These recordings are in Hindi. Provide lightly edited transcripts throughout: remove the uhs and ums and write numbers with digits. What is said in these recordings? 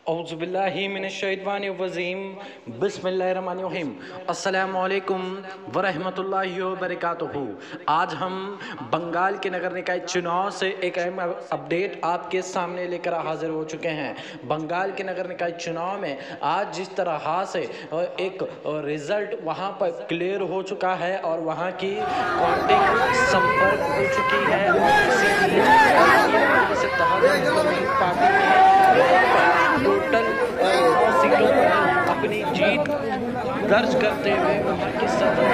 औज़ुबिल्लाहिमिनश्शैतानिर्रजीम बिस्मिल्लाहिर्रहमानिर्रहीम अस्सलामुअलैकुम वरहमतुल्लाहि वबरकातुहू। आज हम बंगाल के नगर निकाय चुनाव से एक अहम अपडेट आपके सामने लेकर हाजिर हो चुके हैं। बंगाल के नगर निकाय चुनाव में आज जिस तरह से एक रिजल्ट वहां पर क्लियर हो चुका है और वहां की काउंटिंग संपर्क हो चुकी है और पार्टी ने टोटल 9 सीटों पर अपनी जीत दर्ज करते हुए वहां की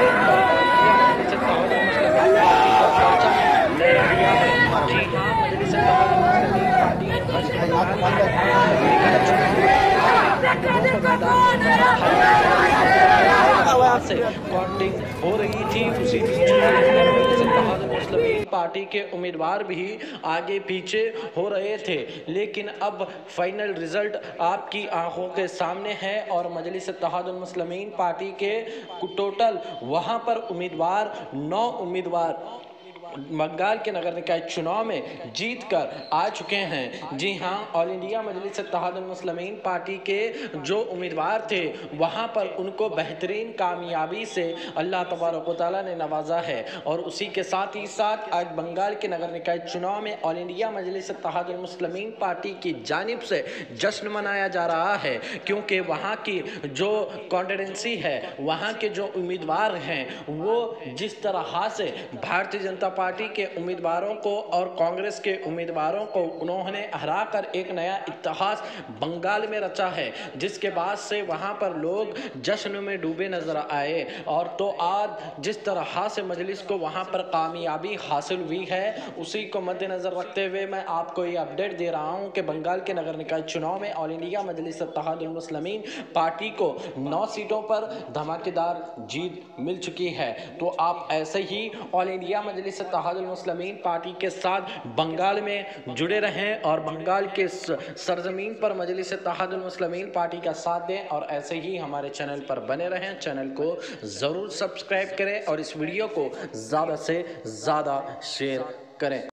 से काउंटिंग हो रही थी। उसी बीच मुस्लिम पार्टी के उम्मीदवार भी आगे पीछे हो रहे थे, लेकिन अब फाइनल रिजल्ट आपकी आंखों के सामने है और मजलिस इत्तेहादुल मुस्लिमीन पार्टी के टोटल वहां पर उम्मीदवार 9 उम्मीदवार बंगाल के नगर निकाय चुनाव में जीत कर आ चुके हैं। जी हां, all India Majlis Ittehadul Muslimeen party के जो उम्मीदवार थे वहां पर उनको बेहतरीन कामयाबी से अल्लाह तबारक व तआला ने नवाजा है और उसी के साथ ही साथ आज बंगाल के नगर निकाय चुनाव में all India Majlis Ittehadul Muslimeen party की जानिब से जश्न मनाया जा रहा है, क्योंकि वहां की जो कॉन्स्टिट्यूंसी है, वहां के जो उम्मीदवार हैं, वो जिस तरह से भारतीय जनता पार्टी के उम्मीदवारों को और कांग्रेस के उम्मीदवारों को उन्होंने हराकर एक नया इतिहास बंगाल में रचा है, जिसके बाद से वहां पर लोग जश्न में डूबे नजर आए। और तो आज जिस तरह से मजलिस को वहां पर कामयाबी हासिल हुई है, उसी को मद्देनजर रखते हुए मैं आपको ये अपडेट दे रहा हूं कि बंगाल के नगर निकाय चुनाव में all India Majlis Ittehadul Muslimeen party को 9 सीटों पर धमाकेदार जीत मिल चुकी है। तो आप ऐसे ही all India Majlis Ittehadul Muslimeen party के साथ बंगाल में जुड़े रहें और बंगाल के सरजमीन पर मजलिस इत्तेहादुल मुस्लिमीन पार्टी का साथ दें और ऐसे ही हमारे चैनल पर बने रहें। चैनल को ज़रूर सब्सक्राइब करें और इस वीडियो को ज़्यादा से ज़्यादा शेयर करें।